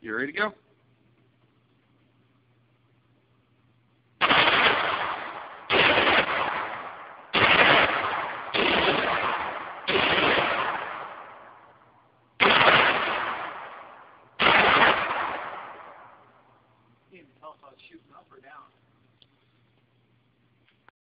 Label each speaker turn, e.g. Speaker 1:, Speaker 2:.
Speaker 1: You ready to go?
Speaker 2: You can tell if I was shooting up or down.